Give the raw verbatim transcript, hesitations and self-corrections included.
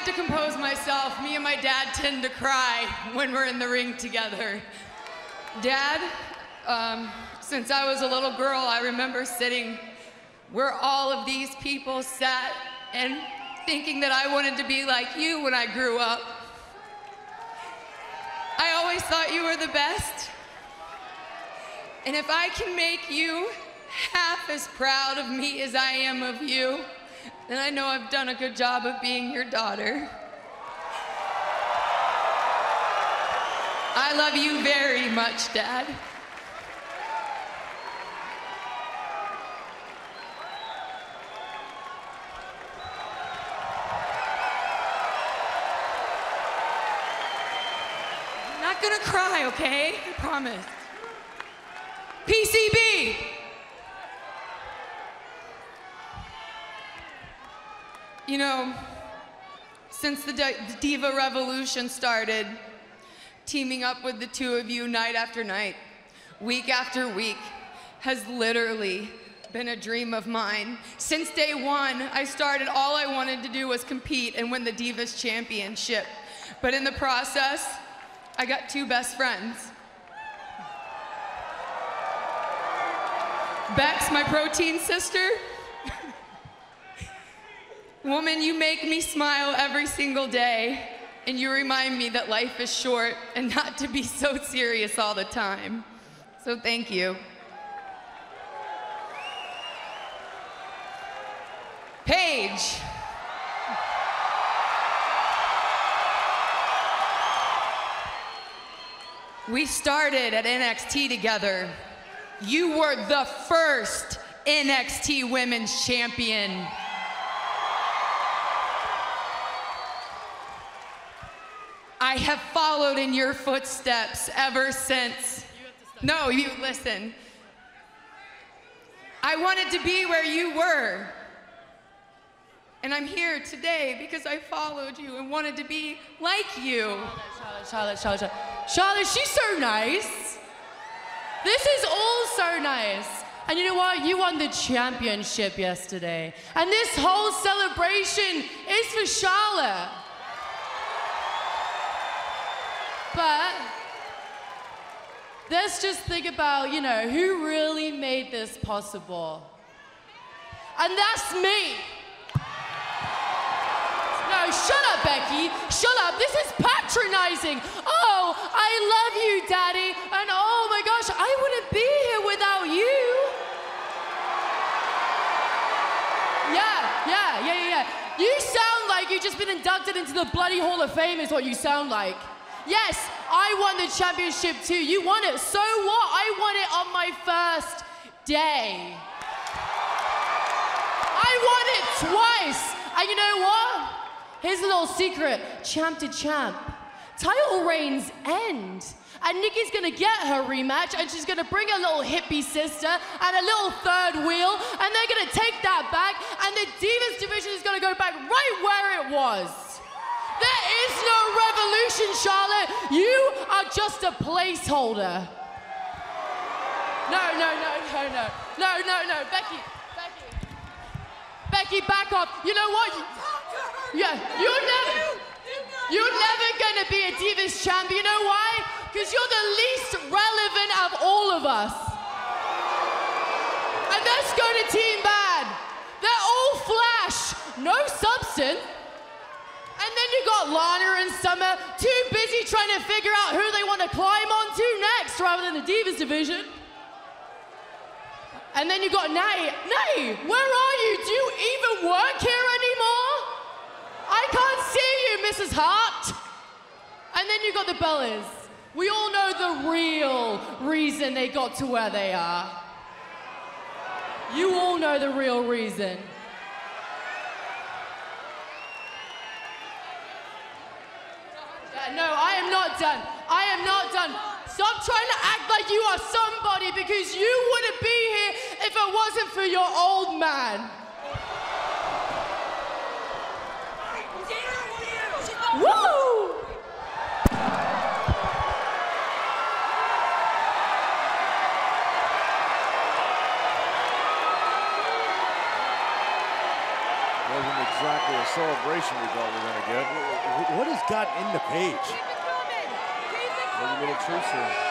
have to compose myself. Me and my dad tend to cry when we're in the ring together. Dad, um, since I was a little girl, I remember sitting where all of these people sat and thinking that I wanted to be like you when I grew up. I always thought you were the best. And if I can make you half as proud of me as I am of you, then I know I've done a good job of being your daughter. I love you very much, Dad. I'm not gonna cry, okay? I promise. P C B! You know, since the, the Diva Revolution started, teaming up with the two of you night after night, week after week, has literally been a dream of mine. Since day one, I started, all I wanted to do was compete and win the Divas Championship. But in the process, I got two best friends. Bex, my protein sister. Woman, you make me smile every single day, and you remind me that life is short and not to be so serious all the time. So thank you. Paige. We started at N X T together. You were the first N X T Women's Champion. I have followed in your footsteps ever since. No, you listen. I wanted to be where you were. And I'm here today because I followed you and wanted to be like you. Charlotte, Charlotte, Charlotte, Charlotte. Charlotte, she's so nice. This is all so nice. And you know what? You won the championship yesterday. And this whole celebration is for Charlotte. But let's just think about, you know, who really made this possible. And that's me. No, shut up, Becky. Shut up. This is patronizing. Oh, I love you, Daddy. And oh my gosh, I wouldn't be here without you. Yeah, yeah, yeah, yeah, yeah. You sound like you've just been inducted into the bloody Hall of Fame is what you sound like. Yes, I won the championship too. You won it. So what? I won it on my first day. I won it twice. And you know what? Here's a little secret. Champ to champ. Title reigns end. And Nikki's gonna get her rematch and she's gonna bring her little hippie sister and a little third wheel and they're gonna take that back and the Divas division is gonna go back right where it was. There is no revolution, Charlotte. You are just a placeholder. No, no, no, no, no. No, no, no. Becky, Becky. Becky, back off. You know what? Yeah, you're never, you're never gonna be a Divas champ. You know why? Because you're the least relevant of all of us. And let's go to Team Bad. They're all flash, no substance. And then you got Lana and Summer, too busy trying to figure out who they want to climb onto next rather than the Divas division. And then you got Natty. Natty, where are you? Do you even work here anymore? I can't see you, Missus Hart. And then you got the Bellas. We all know the real reason they got to where they are. You all know the real reason. No, I am not done. I am not done. Stop trying to act like you are somebody because you wouldn't be here if it wasn't for your old man. Woo! Wasn't exactly a celebration we thought we were going to get. What has gotten into Paige? Keep it coming. Keep it Maybe a little truce here.